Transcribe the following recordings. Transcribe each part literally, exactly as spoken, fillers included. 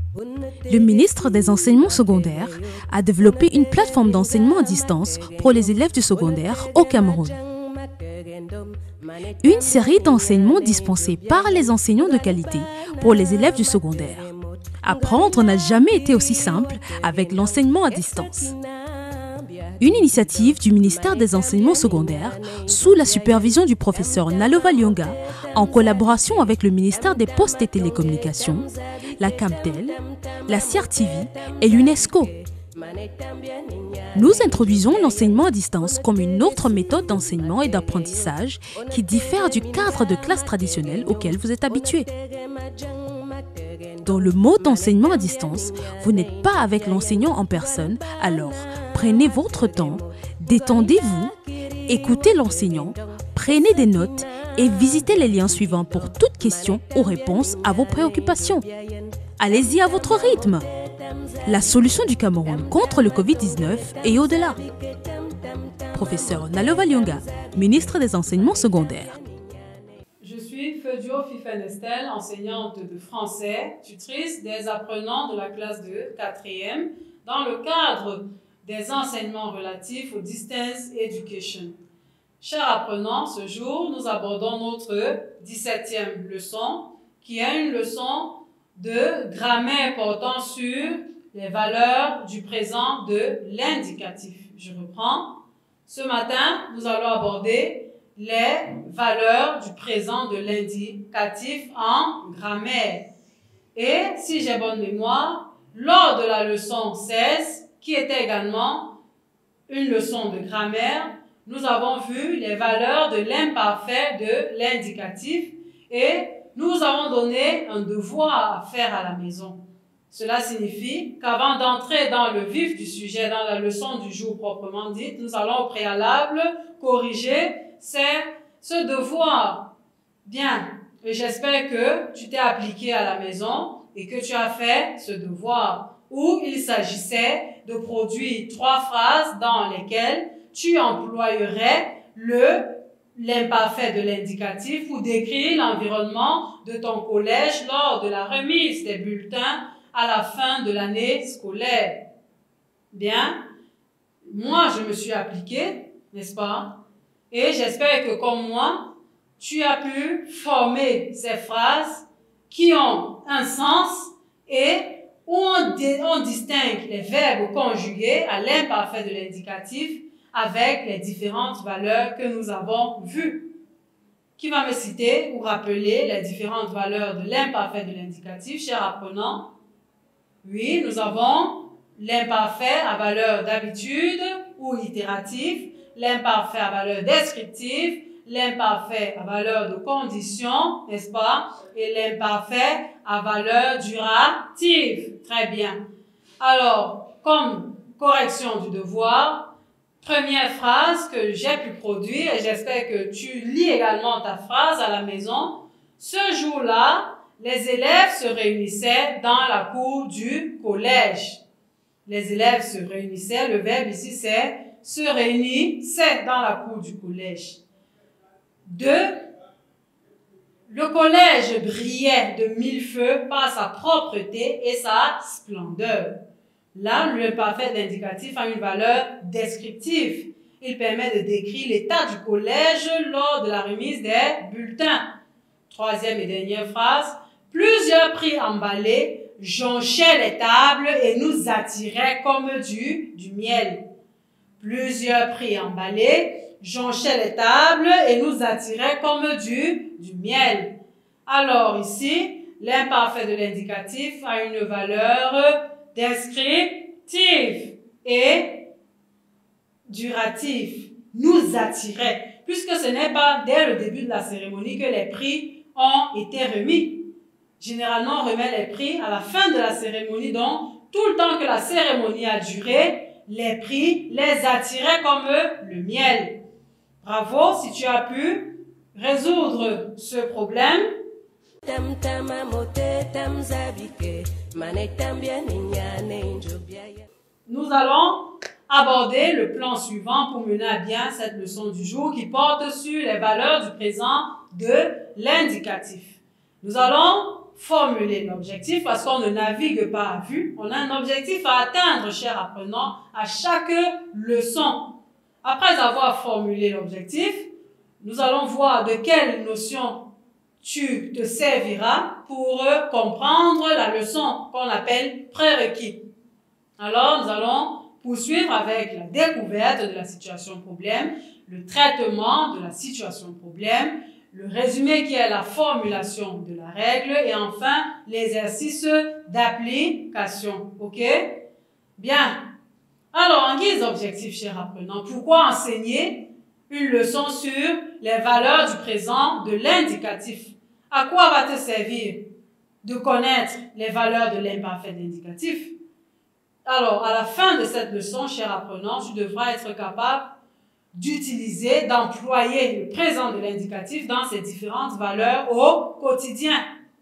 Le ministre des Enseignements secondaires a développé une plateforme d'enseignement à distance pour les élèves du secondaire au Cameroun. Une série d'enseignements dispensés par les enseignants de qualité pour les élèves du secondaire. Apprendre n'a jamais été aussi simple avec l'enseignement à distance. Une initiative du ministère des Enseignements secondaires sous la supervision du professeur Nalova Lyonga en collaboration avec le ministère des Postes et Télécommunications, la Camtel, la C R T V et l'UNESCO. Nous introduisons l'enseignement à distance comme une autre méthode d'enseignement et d'apprentissage qui diffère du cadre de classe traditionnel auquel vous êtes habitué. Dans le mode d'enseignement à distance, vous n'êtes pas avec l'enseignant en personne, alors prenez votre temps, détendez-vous, écoutez l'enseignant, prenez des notes et visitez les liens suivants pour toute question ou réponse à vos préoccupations. Allez-y à votre rythme. La solution du Cameroun contre le Covid dix-neuf et au-delà. Professeur Nalova Lyonga, ministre des Enseignements secondaires. Je suis Fedio Fifenestel, enseignante de français, tutrice des apprenants de la classe de quatrième dans le cadre des enseignements relatifs au Distance Education. Chers apprenants, ce jour, nous abordons notre dix-septième leçon, qui est une leçon de grammaire portant sur les valeurs du présent de l'indicatif. Je reprends. Ce matin, nous allons aborder les valeurs du présent de l'indicatif en grammaire. Et si j'ai bonne mémoire, lors de la leçon seize, qui était également une leçon de grammaire, nous avons vu les valeurs de l'imparfait de l'indicatif et nous avons donné un devoir à faire à la maison. Cela signifie qu'avant d'entrer dans le vif du sujet, dans la leçon du jour proprement dite, nous allons au préalable corriger ces, ce devoir. Bien, et j'espère que tu t'es appliqué à la maison et que tu as fait ce devoir, où il s'agissait de produire trois phrases dans lesquelles tu employerais le l'imparfait de l'indicatif pour décrire l'environnement de ton collège lors de la remise des bulletins à la fin de l'année scolaire. Bien, moi je me suis appliquée, n'est-ce pas? Et j'espère que comme moi, tu as pu former ces phrases qui ont un sens et où on, on distingue les verbes conjugués à l'imparfait de l'indicatif avec les différentes valeurs que nous avons vues. Qui va me citer ou rappeler les différentes valeurs de l'imparfait de l'indicatif, chers apprenants? Oui, nous avons l'imparfait à valeur d'habitude ou itératif, l'imparfait à valeur descriptive, l'imparfait à valeur de condition, n'est-ce pas? Et l'imparfait à valeur durative. Très bien. Alors, comme correction du devoir, première phrase que j'ai pu produire, et j'espère que tu lis également ta phrase à la maison. Ce jour-là, les élèves se réunissaient dans la cour du collège. Les élèves se réunissaient, le verbe ici c'est se réunir, c'est dans la cour du collège. Deux, le collège brillait de mille feux par sa propreté et sa splendeur. Là, l'imparfait d'indicatif a une valeur descriptive. Il permet de décrire l'état du collège lors de la remise des bulletins. Troisième et dernière phrase. Plusieurs prix emballés jonchaient les tables et nous attiraient comme du, du miel. Plusieurs prix emballés jonchaient les tables et nous attiraient comme du, du miel. Alors ici, l'imparfait de l'indicatif a une valeur descriptif et duratif, nous attirait, puisque ce n'est pas dès le début de la cérémonie que les prix ont été remis. Généralement, on remet les prix à la fin de la cérémonie, donc tout le temps que la cérémonie a duré, les prix les attiraient comme le miel. Bravo si tu as pu résoudre ce problème. Nous allons aborder le plan suivant pour mener à bien cette leçon du jour qui porte sur les valeurs du présent de l'indicatif. Nous allons formuler l'objectif parce qu'on ne navigue pas à vue. On a un objectif à atteindre, cher apprenant, à chaque leçon. Après avoir formulé l'objectif, nous allons voir de quelle notion tu te serviras pour comprendre la leçon qu'on appelle prérequis. Alors, nous allons poursuivre avec la découverte de la situation problème, le traitement de la situation problème, le résumé qui est la formulation de la règle et enfin l'exercice d'application. Ok? Bien. Alors, en guise d'objectif, cher apprenant, pourquoi enseigner une leçon sur les valeurs du présent de l'indicatif? À quoi va te servir de connaître les valeurs de l'imparfait de l'indicatif? Alors, à la fin de cette leçon, cher apprenant, tu devras être capable d'utiliser, d'employer le présent de l'indicatif dans ses différentes valeurs au quotidien.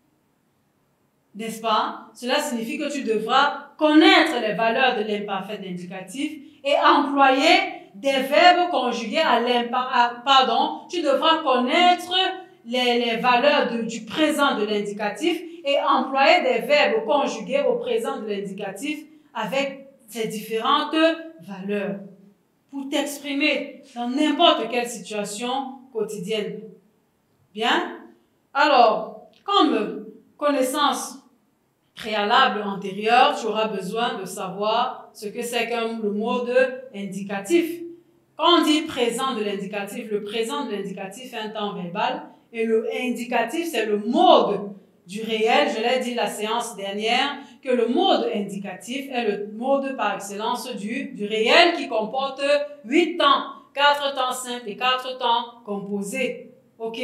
N'est-ce pas? Cela signifie que tu devras connaître les valeurs de l'imparfait de l'indicatif et employer des verbes conjugués à l'imparfait. Pardon, tu devras connaître les, les valeurs de, du présent de l'indicatif et employer des verbes conjugués au présent de l'indicatif avec ces différentes valeurs pour t'exprimer dans n'importe quelle situation quotidienne. Bien? Alors, comme connaissance préalable antérieure, tu auras besoin de savoir ce que c'est qu'un le mode indicatif. Quand on dit présent de l'indicatif, le présent de l'indicatif est un temps verbal et le indicatif, c'est le mode du réel. Je l'ai dit la séance dernière, que le mode indicatif est le mode par excellence du, du réel qui comporte huit temps, quatre temps simples et quatre temps composés. Ok?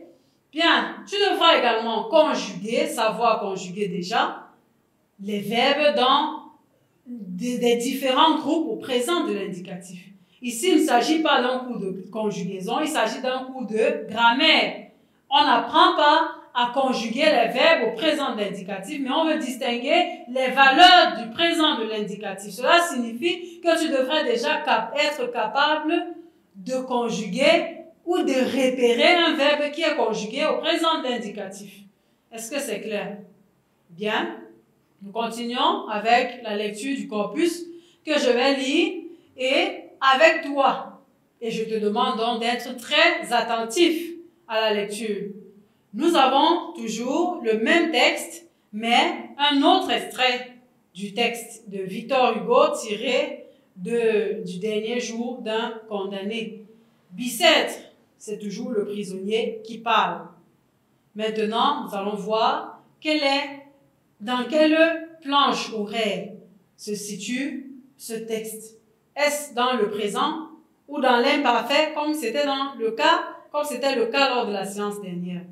Bien, tu devras également conjuguer, savoir conjuguer déjà, les verbes dans des, des différents groupes au présent de l'indicatif. Ici, il ne s'agit pas d'un cours de conjugaison, il s'agit d'un cours de grammaire. On n'apprend pas à conjuguer les verbes au présent de l'indicatif, mais on veut distinguer les valeurs du présent de l'indicatif. Cela signifie que tu devrais déjà cap- être capable de conjuguer ou de repérer un verbe qui est conjugué au présent de l'indicatif. Est-ce que c'est clair? Bien. Nous continuons avec la lecture du corpus que je vais lire et avec toi. Et je te demande donc d'être très attentif à la lecture. Nous avons toujours le même texte, mais un autre extrait du texte de Victor Hugo tiré de, du dernier jour d'un condamné. Bicêtre, c'est toujours le prisonnier qui parle. Maintenant, nous allons voir quel est, dans quelle planche horaire se situe ce texte. Est-ce dans le présent ou dans l'imparfait, comme c'était dans le cas, comme c'était le cas lors de la séance dernière?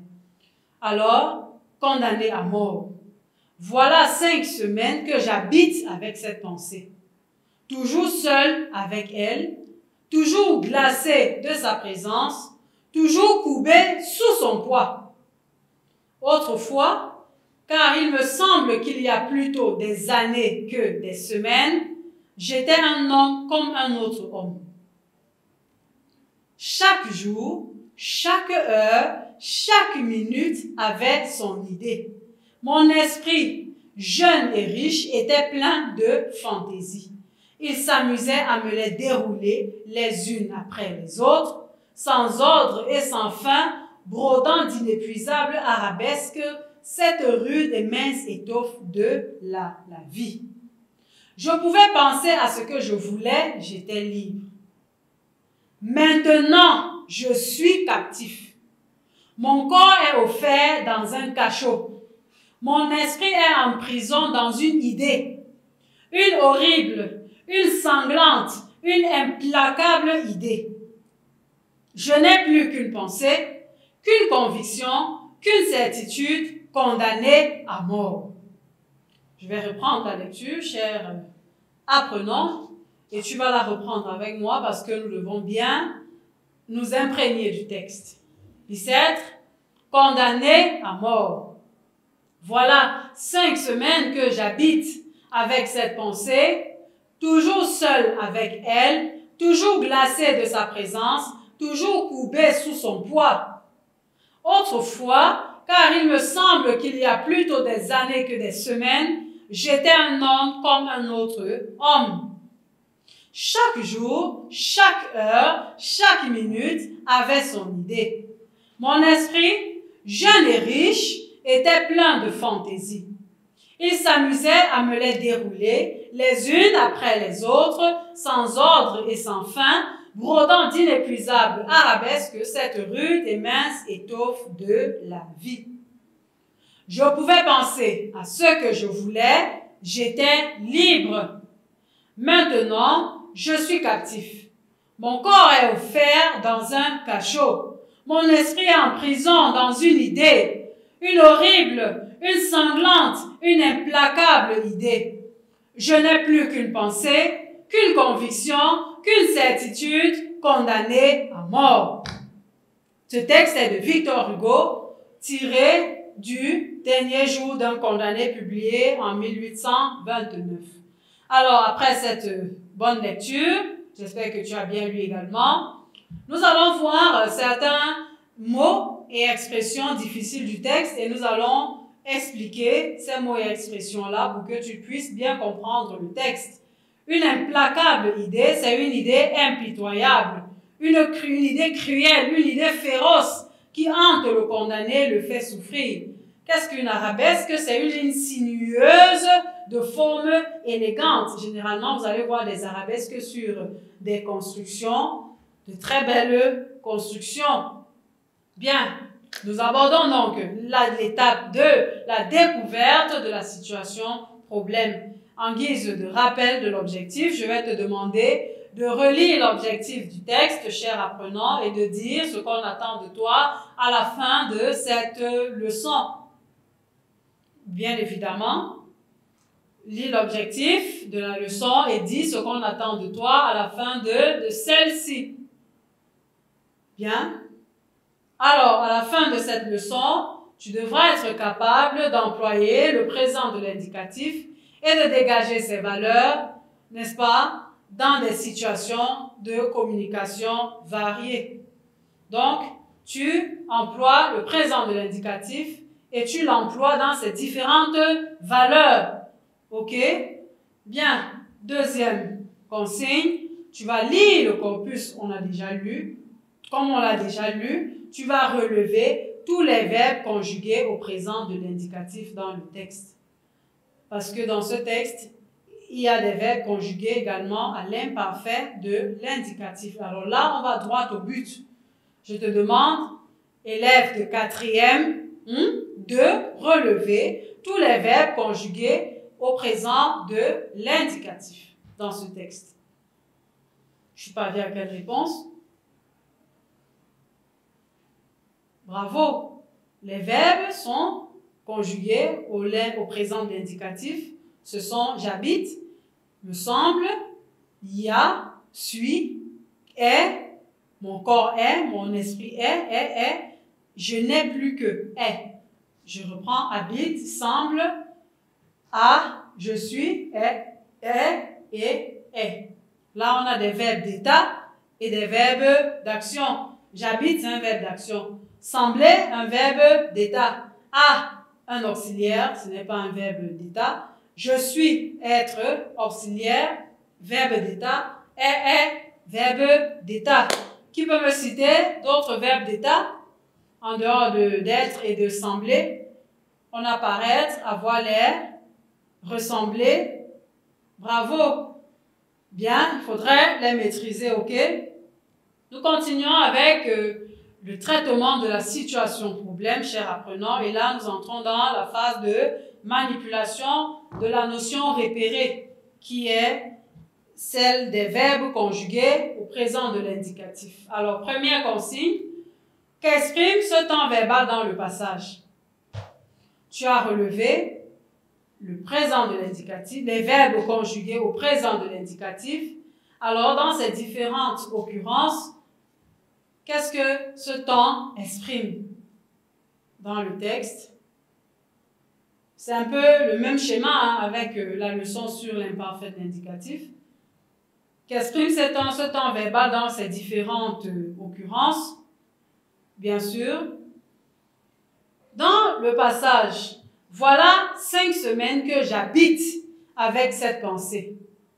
Alors, condamné à mort. Voilà cinq semaines que j'habite avec cette pensée. Toujours seul avec elle, toujours glacé de sa présence, toujours courbé sous son poids. Autrefois, car il me semble qu'il y a plutôt des années que des semaines, j'étais un homme comme un autre homme. Chaque jour, chaque heure, chaque minute avait son idée. Mon esprit, jeune et riche, était plein de fantaisie. Il s'amusait à me les dérouler les unes après les autres, sans ordre et sans fin, brodant d'inépuisables arabesques cette rude et mince étoffe de la, la vie. Je pouvais penser à ce que je voulais, j'étais libre. Maintenant, je suis captif. Mon corps est offert dans un cachot. Mon esprit est en prison dans une idée. Une horrible, une sanglante, une implacable idée. Je n'ai plus qu'une pensée, qu'une conviction, qu'une certitude condamnée à mort. Je vais reprendre la lecture, cher apprenant, et tu vas la reprendre avec moi parce que nous devons bien nous imprégner du texte. Bicêtre, condamné à mort. Voilà cinq semaines que j'habite avec cette pensée, toujours seul avec elle, toujours glacé de sa présence, toujours courbé sous son poids. Autrefois, car il me semble qu'il y a plutôt des années que des semaines, j'étais un homme comme un autre homme. Chaque jour, chaque heure, chaque minute avait son idée. Mon esprit, jeune et riche, était plein de fantaisie. Il s'amusait à me les dérouler, les unes après les autres, sans ordre et sans fin, brodant d'inépuisables arabesques cette rude et mince étoffe de la vie. Je pouvais penser à ce que je voulais, j'étais libre. Maintenant, je suis captif. Mon corps est offert dans un cachot. Mon esprit est en prison dans une idée, une horrible, une sanglante, une implacable idée. Je n'ai plus qu'une pensée, qu'une conviction, qu'une certitude condamnée à mort. Ce texte est de Victor Hugo, tiré du Dernier jour d'un condamné publié en mille huit cent vingt-neuf. Alors, après cette bonne lecture, j'espère que tu as bien lu également, nous allons voir certains mots et expressions difficiles du texte et nous allons expliquer ces mots et expressions-là pour que tu puisses bien comprendre le texte. Une implacable idée, c'est une idée impitoyable, une, une idée cruelle, une idée féroce qui hante le condamné, le fait souffrir. Qu'est-ce qu'une arabesque? C'est une ligne sinueuse de forme élégante. Généralement, vous allez voir des arabesques sur des constructions, de très belles constructions. Bien, nous abordons donc l'étape de la découverte de la situation problème. En guise de rappel de l'objectif, je vais te demander de relire l'objectif du texte, cher apprenant, et de dire ce qu'on attend de toi à la fin de cette leçon. Bien évidemment, lis l'objectif de la leçon et dis ce qu'on attend de toi à la fin de, de celle-ci. Bien. Alors, à la fin de cette leçon, tu devras être capable d'employer le présent de l'indicatif et de dégager ses valeurs, n'est-ce pas, dans des situations de communication variées. Donc, tu emploies le présent de l'indicatif et tu l'emploies dans ses différentes valeurs. OK? Bien. Deuxième consigne, tu vas lire le corpus, on a déjà lu. Comme on l'a déjà lu, tu vas relever tous les verbes conjugués au présent de l'indicatif dans le texte. Parce que dans ce texte, il y a des verbes conjugués également à l'imparfait de l'indicatif. Alors là, on va droit au but. Je te demande, élève de quatrième, hein, de relever tous les verbes conjugués au présent de l'indicatif dans ce texte. Je suis pas bien à quelle réponse? Bravo! Les verbes sont conjugués au, au présent de l'indicatif. Ce sont j'habite, me semble, y a, suis, est, mon corps est, mon esprit est, est, est, je n'ai plus que est. Je reprends habite, semble, a, je suis, est, est et est. Là, on a des verbes d'état et des verbes d'action. J'habite, c'est un verbe d'action. Sembler, un verbe d'état. A, un auxiliaire, ce n'est pas un verbe d'état. Je suis, être, auxiliaire, verbe d'état. Est, est, verbe d'état. Qui peut me citer d'autres verbes d'état en dehors de d'être et de sembler? On a paraître, avoir l'air, ressembler. Bravo! Bien, il faudrait les maîtriser, ok? Nous continuons avec euh, le traitement de la situation problème, chers apprenants. Et là, nous entrons dans la phase de manipulation de la notion repérée, qui est celle des verbes conjugués au présent de l'indicatif. Alors, première consigne, qu'exprime ce temps verbal dans le passage? Tu as relevé le présent de l'indicatif, les verbes conjugués au présent de l'indicatif. Alors, dans ces différentes occurrences, qu'est-ce que ce temps exprime dans le texte? C'est un peu le même schéma hein, avec euh, la leçon sur l'imparfait de l'indicatif. Qu'exprime ce temps, ce temps verbal dans ces différentes euh, occurrences? Bien sûr, Dans le passage, voilà cinq semaines que j'habite avec cette pensée.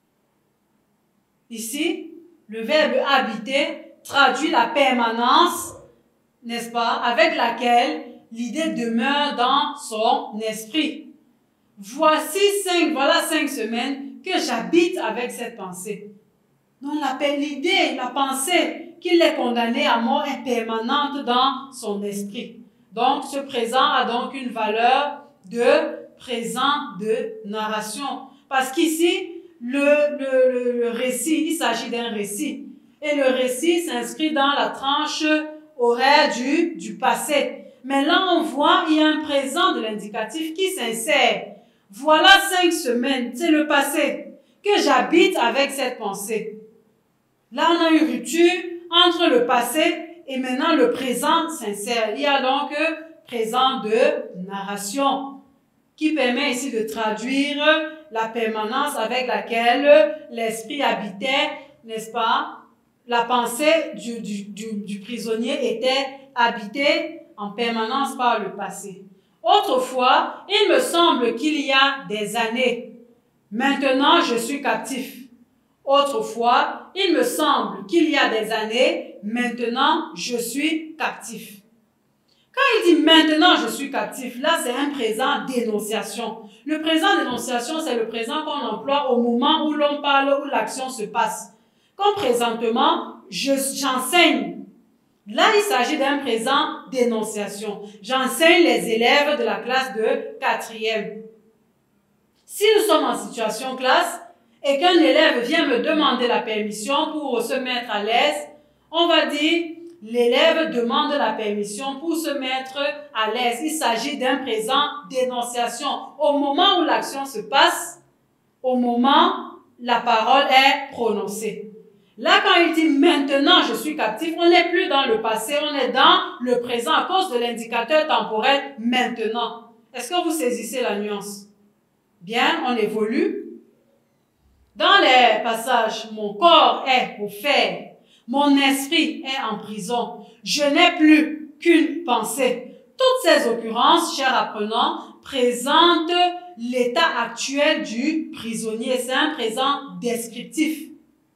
Ici, le verbe habiter traduit la permanence, n'est-ce pas, avec laquelle l'idée demeure dans son esprit. Voici cinq, voilà cinq semaines que j'habite avec cette pensée. Donc l'idée, la pensée qu'il est condamné à mort est permanente dans son esprit. Donc ce présent a donc une valeur de présent de narration. Parce qu'ici, le, le, le, le récit, il s'agit d'un récit. Et le récit s'inscrit dans la tranche horaire du, du passé. Mais là, on voit, il y a un présent de l'indicatif qui s'insère. Voilà cinq semaines, c'est le passé, que j'habite avec cette pensée. Là, on a une rupture entre le passé et maintenant le présent s'insère. Il y a donc présent de narration qui permet ici de traduire la permanence avec laquelle l'esprit habitait, n'est-ce pas? La pensée du, du, du, du prisonnier était habitée en permanence par le passé. Autrefois, il me semble qu'il y a des années. Maintenant, je suis captif. Autrefois, il me semble qu'il y a des années. Maintenant, je suis captif. Quand il dit maintenant je suis captif, là c'est un présent d'énonciation. Le présent d'énonciation, c'est le présent qu'on emploie au moment où l'on parle, où l'action se passe. Comme présentement, j'enseigne. Là, il s'agit d'un présent d'énonciation. J'enseigne les élèves de la classe de quatrième. Si nous sommes en situation classe et qu'un élève vient me demander la permission pour se mettre à l'aise, on va dire l'élève demande la permission pour se mettre à l'aise. Il s'agit d'un présent d'énonciation. Au moment où l'action se passe, au moment où la parole est prononcée. Là, quand il dit « maintenant je suis captif », on n'est plus dans le passé, on est dans le présent à cause de l'indicateur temporel « maintenant ». Est-ce que vous saisissez la nuance? Bien, on évolue. Dans les passages « mon corps est au fer », mon esprit est en prison. Je n'ai plus qu'une pensée. Toutes ces occurrences, chers apprenants, présentent l'état actuel du prisonnier. C'est un présent descriptif.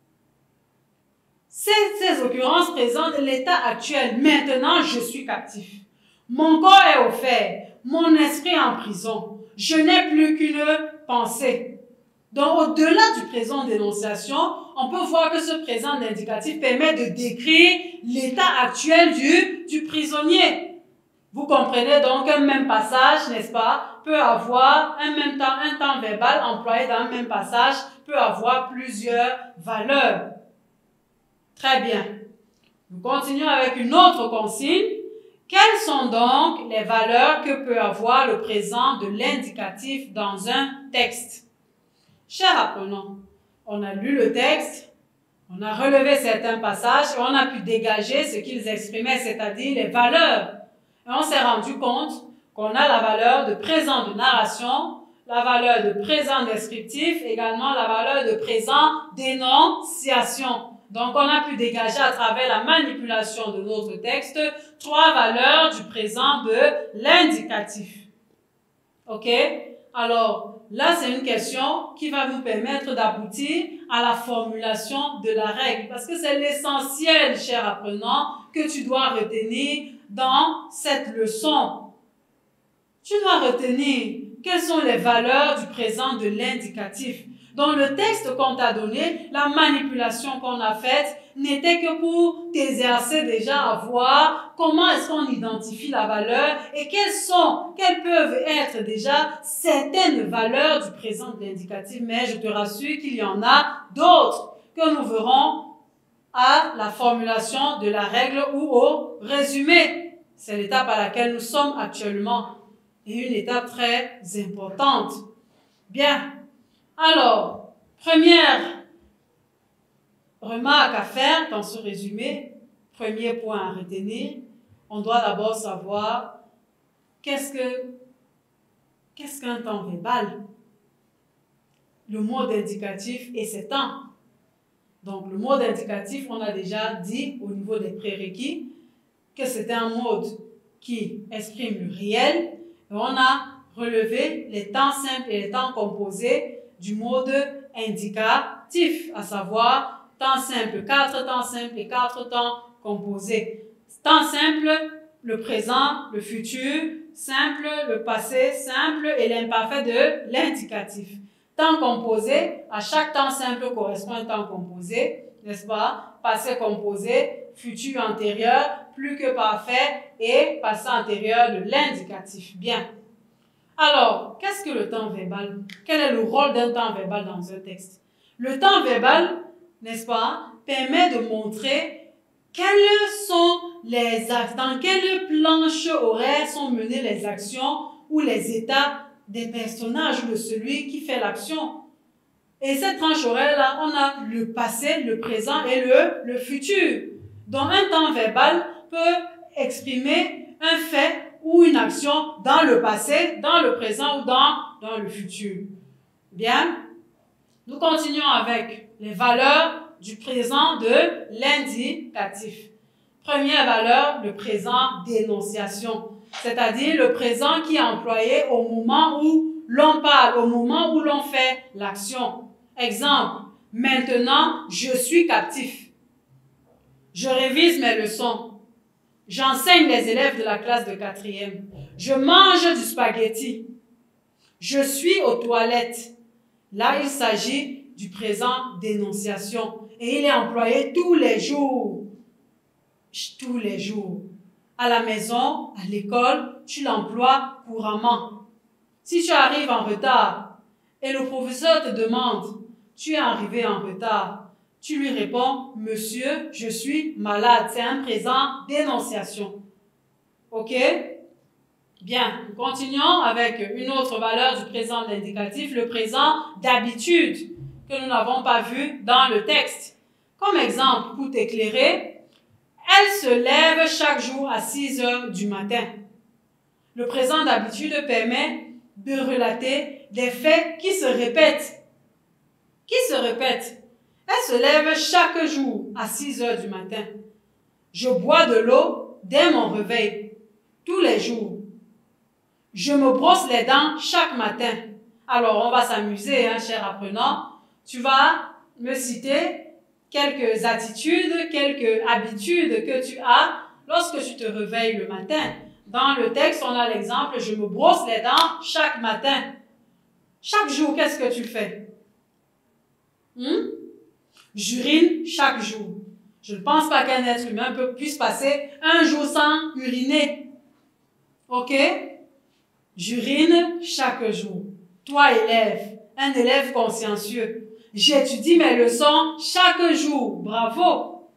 Ces, ces occurrences présentent l'état actuel. Maintenant, je suis captif. Mon corps est au fer. Mon esprit est en prison. Je n'ai plus qu'une pensée. Donc, au-delà du présent d'énonciation, on peut voir que ce présent indicatif permet de décrire l'état actuel du, du prisonnier. Vous comprenez donc qu'un même passage, n'est-ce pas, peut avoir un même temps, un temps verbal employé dans un même passage peut avoir plusieurs valeurs. Très bien. Nous continuons avec une autre consigne. Quelles sont donc les valeurs que peut avoir le présent de l'indicatif dans un texte? Chers apprenants, on a lu le texte, on a relevé certains passages et on a pu dégager ce qu'ils exprimaient, c'est-à-dire les valeurs. Et on s'est rendu compte qu'on a la valeur de présent de narration, la valeur de présent descriptif, également la valeur de présent d'énonciation. Donc, on a pu dégager à travers la manipulation de notre texte trois valeurs du présent de l'indicatif. OK? Alors, là, c'est une question qui va nous permettre d'aboutir à la formulation de la règle. Parce que c'est l'essentiel, cher apprenant, que tu dois retenir dans cette leçon. Tu dois retenir quelles sont les valeurs du présent de l'indicatif. Dans le texte qu'on t'a donné, la manipulation qu'on a faite n'était que pour t'exercer déjà à voir comment est-ce qu'on identifie la valeur et quelles sont, quelles peuvent être déjà certaines valeurs du présent de l'indicatif. Mais je te rassure qu'il y en a d'autres que nous verrons à la formulation de la règle ou au résumé. C'est l'étape à laquelle nous sommes actuellement et une étape très importante. Bien. Alors, première remarque à faire dans ce résumé, premier point à retenir, on doit d'abord savoir qu'est-ce que, qu'est-ce qu'un temps verbal. Le mot d'indicatif et ses temps. Donc, le mot d'indicatif, on a déjà dit au niveau des prérequis que c'était un mode qui expriment le réel. Et on a relevé les temps simples et les temps composés du mode indicatif, à savoir temps simple, quatre temps simples et quatre temps composés. Temps simple, le présent, le futur, simple, le passé, simple et l'imparfait de l'indicatif. Temps composé, à chaque temps simple correspond un temps composé, n'est-ce pas? Passé composé, futur antérieur, plus que parfait et passé antérieur de l'indicatif. Bien. Alors, qu'est-ce que le temps verbal? Quel est le rôle d'un temps verbal dans un texte? Le temps verbal, n'est-ce pas, permet de montrer quelles sont les actes, dans quelle planche horaire sont menées les actions ou les états des personnages ou de celui qui fait l'action. Et cette tranche horaire-là, on a le passé, le présent et le, le futur. Donc, un temps verbal peut exprimer un fait ou une action dans le passé, dans le présent ou dans, dans le futur. Bien, nous continuons avec les valeurs du présent de l'indicatif. Première valeur, le présent d'énonciation, c'est-à-dire le présent qui est employé au moment où l'on parle, au moment où l'on fait l'action. Exemple, maintenant, je suis captif. Je révise mes leçons. J'enseigne les élèves de la classe de quatrième. Je mange du spaghetti. Je suis aux toilettes. Là, il s'agit du présent d'énonciation. Et il est employé tous les jours. Tous les jours. À la maison, à l'école, tu l'emploies couramment. Si tu arrives en retard et le professeur te demande, tu es arrivé en retard, tu lui réponds, monsieur, je suis malade. C'est un présent d'énonciation. Ok? Bien, nous continuons avec une autre valeur du présent de l'indicatif, le présent d'habitude, que nous n'avons pas vu dans le texte. Comme exemple, pour t'éclairer, elle se lève chaque jour à six heures du matin. Le présent d'habitude permet de relater des faits qui se répètent. Qui se répètent. Elle se lève chaque jour à six heures du matin. Je bois de l'eau dès mon réveil, tous les jours. Je me brosse les dents chaque matin. Alors, on va s'amuser, hein, cher apprenant. Tu vas me citer quelques attitudes, quelques habitudes que tu as lorsque tu te réveilles le matin. Dans le texte, on a l'exemple, je me brosse les dents chaque matin. Chaque jour, qu'est-ce que tu fais? Hmm? J'urine chaque jour. Je ne pense pas qu'un être humain peut, puisse passer un jour sans uriner. Ok? J'urine chaque jour. Toi, élève, un élève consciencieux, j'étudie mes leçons chaque jour. Bravo.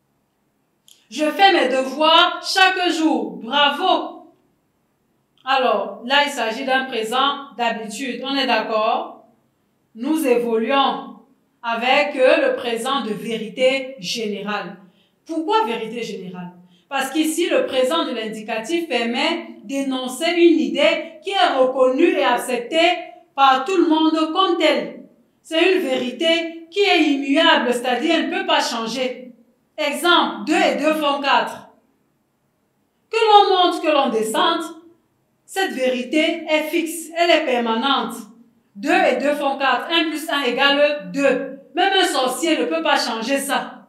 Je fais mes devoirs chaque jour. Bravo. Alors, là, il s'agit d'un présent d'habitude. On est d'accord? Nous évoluons avec le présent de vérité générale. Pourquoi vérité générale? Parce qu'ici, le présent de l'indicatif permet d'énoncer une idée qui est reconnue et acceptée par tout le monde comme telle. C'est une vérité qui est immuable, c'est-à-dire elle ne peut pas changer. Exemple, deux et deux font quatre. Que l'on monte, que l'on descende, cette vérité est fixe, elle est permanente. deux et deux font quatre, un plus un égale deux. Même un sorcier ne peut pas changer ça.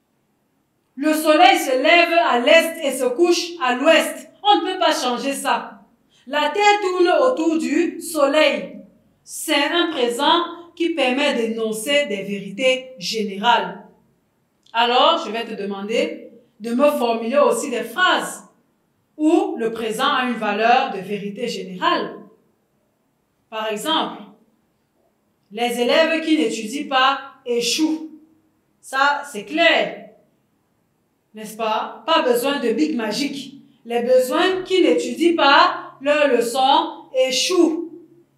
Le soleil se lève à l'est et se couche à l'ouest. On ne peut pas changer ça. La terre tourne autour du soleil. C'est un présent qui permet d'énoncer des vérités générales. Alors, je vais te demander de me formuler aussi des phrases où le présent a une valeur de vérité générale. Par exemple, les élèves qui n'étudient pas échouent. Ça, c'est clair. N'est-ce pas? Pas besoin de bic magique. Les besoins qui n'étudient pas leurs leçons échouent.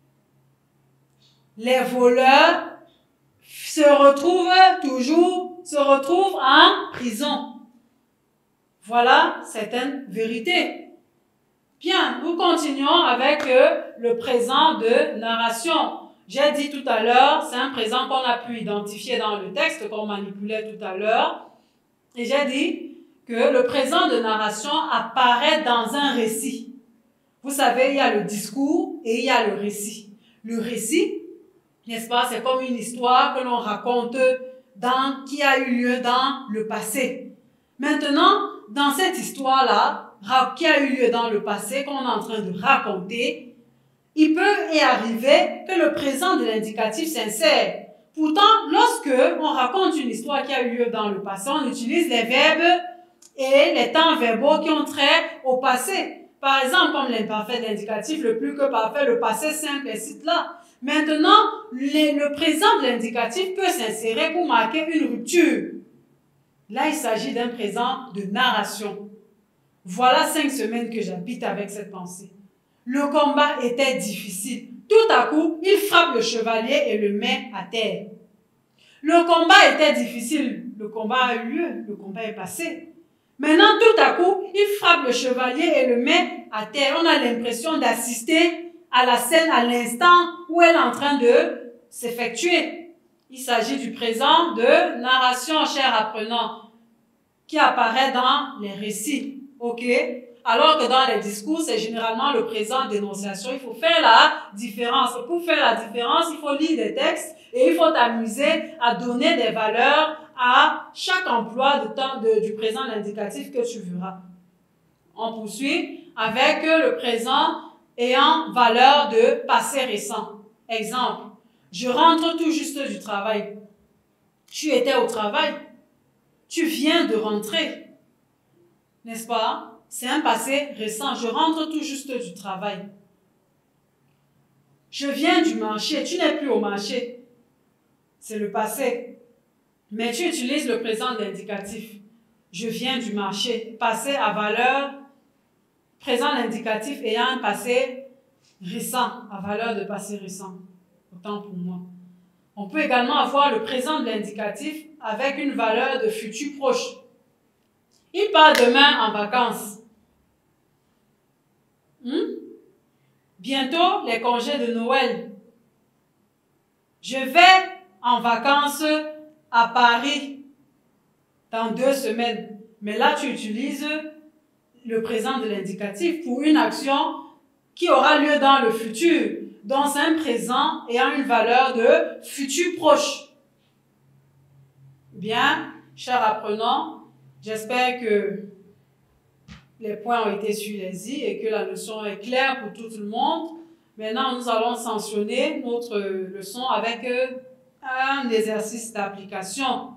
Les voleurs se retrouvent toujours, se retrouvent en prison. Voilà certaines vérités. Bien, nous continuons avec euh, le présent de narration. J'ai dit tout à l'heure, c'est un présent qu'on a pu identifier dans le texte, qu'on manipulait tout à l'heure. Et j'ai dit que le présent de narration apparaît dans un récit. Vous savez, il y a le discours et il y a le récit. Le récit, n'est-ce pas, c'est comme une histoire que l'on raconte dans, qui a eu lieu dans le passé. Maintenant, dans cette histoire-là, qui a eu lieu dans le passé, qu'on est en train de raconter, il peut y arriver que le présent de l'indicatif s'insère. Pourtant, lorsque on raconte une histoire qui a eu lieu dans le passé, on utilise les verbes et les temps verbaux qui ont trait au passé. Par exemple, comme l'imparfait d'indicatif, le plus que parfait, le passé simple, et cetera là. Maintenant, les, le présent de l'indicatif peut s'insérer pour marquer une rupture. Là, il s'agit d'un présent de narration. Voilà cinq semaines que j'habite avec cette pensée. Le combat était difficile. Tout à coup, il frappe le chevalier et le met à terre. Le combat était difficile. Le combat a eu lieu. Le combat est passé. Maintenant, tout à coup, il frappe le chevalier et le met à terre. On a l'impression d'assister à la scène à l'instant où elle est en train de s'effectuer. Il s'agit du présent de narration, cher apprenant, qui apparaît dans les récits. OK? Alors que dans les discours, c'est généralement le présent d'énonciation. Il faut faire la différence. Et pour faire la différence, il faut lire des textes et il faut t'amuser à donner des valeurs à chaque emploi de temps de, du présent indicatif que tu verras. On poursuit avec le présent ayant valeur de passé récent. Exemple, je rentre tout juste du travail. Tu étais au travail. Tu viens de rentrer. N'est-ce pas? C'est un passé récent. Je rentre tout juste du travail. Je viens du marché. Tu n'es plus au marché. C'est le passé. Mais tu utilises le présent d'indicatif. Je viens du marché. Passé à valeur. Présent d'indicatif ayant un passé récent. À valeur de passé récent. Autant pour moi. On peut également avoir le présent de l'indicatif avec une valeur de futur proche. Il part demain en vacances. Hmm? Bientôt, les congés de Noël. Je vais en vacances à Paris dans deux semaines. Mais là, tu utilises le présent de l'indicatif pour une action qui aura lieu dans le futur. Donc, c'est un présent ayant une valeur de futur proche. Bien, chers apprenants, j'espère que les points ont été sur les i et que la leçon est claire pour tout le monde. Maintenant, nous allons sanctionner notre leçon avec un exercice d'application.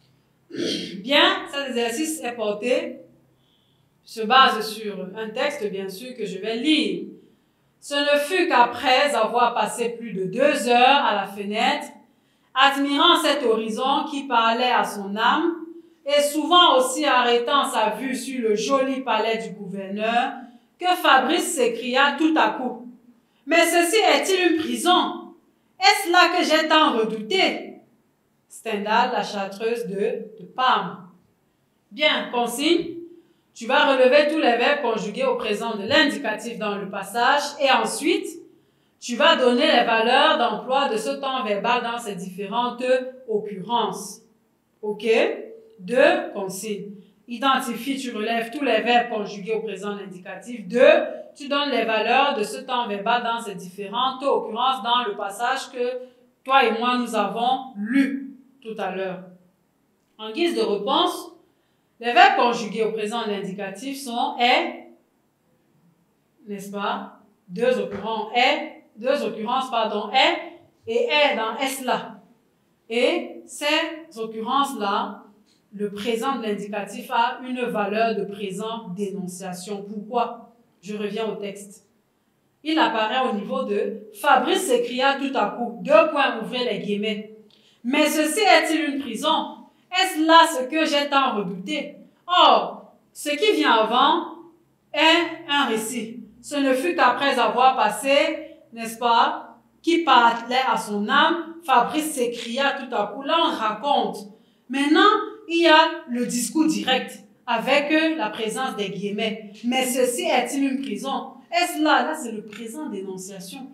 Bien, cet exercice est porté, se base sur un texte, bien sûr, que je vais lire. Ce ne fut qu'après avoir passé plus de deux heures à la fenêtre, admirant cet horizon qui parlait à son âme, et souvent aussi arrêtant sa vue sur le joli palais du gouverneur, que Fabrice s'écria tout à coup. « Mais ceci est-il une prison? Est-ce là que j'ai tant redouté? » Stendhal, la chartreuse de, de Parme. Bien, consigne. Tu vas relever tous les verbes conjugués au présent de l'indicatif dans le passage et ensuite, tu vas donner les valeurs d'emploi de ce temps verbal dans ces différentes occurrences. OK? Deux, consigne. Identifie, tu relèves tous les verbes conjugués au présent de l'indicatif. Deux, tu donnes les valeurs de ce temps verbal dans ces différentes occurrences dans le passage que toi et moi nous avons lu tout à l'heure. En guise de réponse, les verbes conjugués au présent de l'indicatif sont est, n'est-ce pas? Deux occurrences, est, deux occurrences, pardon, est et est dans est là. Et ces occurrences-là, le présent de l'indicatif a une valeur de présent d'énonciation. Pourquoi? Je reviens au texte. Il apparaît au niveau de « Fabrice s'écria tout à coup, deux points, ouvrez les guillemets. Mais ceci est-il une prison? Est-ce là ce que j'ai tant redouté? Or, ce qui vient avant est un récit. Ce ne fut qu'après avoir passé, n'est-ce pas, qui parlait à son âme, Fabrice s'écria tout à coup. Là, on raconte. Maintenant, il y a le discours direct avec la présence des guillemets. Mais ceci est-il une prison? Est-ce là? Là, c'est le présent d'énonciation.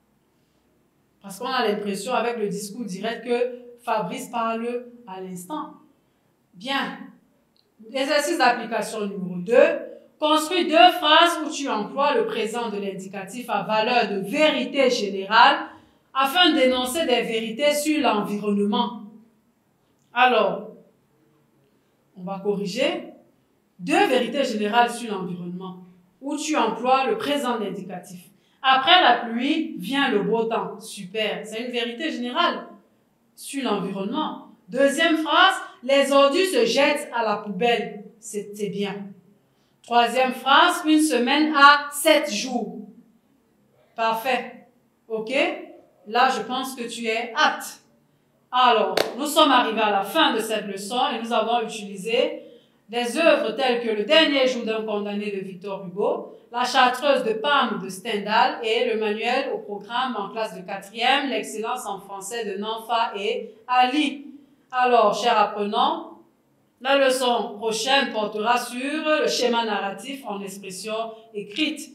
Parce qu'on a l'impression avec le discours direct que Fabrice parle à l'instant. Bien. Exercice d'application numéro deux. Construis deux phrases où tu emploies le présent de l'indicatif à valeur de vérité générale afin d'énoncer des vérités sur l'environnement. Alors, on va corriger. Deux vérités générales sur l'environnement où tu emploies le présent de l'indicatif. Après la pluie vient le beau temps. Super, c'est une vérité générale sur l'environnement. Deuxième phrase, les ordures se jettent à la poubelle. C'est bien. Troisième phrase, une semaine a sept jours. Parfait. Ok? Là, je pense que tu es apte. Alors, nous sommes arrivés à la fin de cette leçon et nous avons utilisé des œuvres telles que Le dernier jour d'un condamné de Victor Hugo, La chartreuse de Parme de Stendhal et le manuel au programme en classe de quatrième, L'excellence en français de Nanfa et Ali. Alors, chers apprenants, la leçon prochaine portera sur le schéma narratif en expression écrite.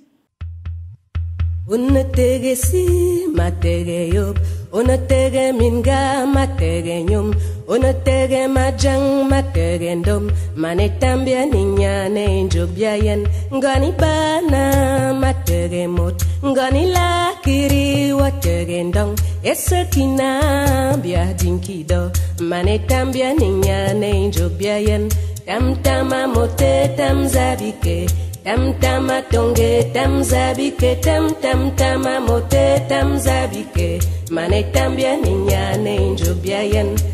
Unategesi mategeyop, unatege minga mategenyum, unatege majang mategendom, manetambia ninyane njobyayen, ngani bana mategemot, ngani lakiri wategendong, esekina bia dinkido, manetambia ninyane njobyayen, tam tama mote tam zabike. Tam tama tonge tam zabike tam tam tama mote tam zabike mane tambia ninyane njobyayen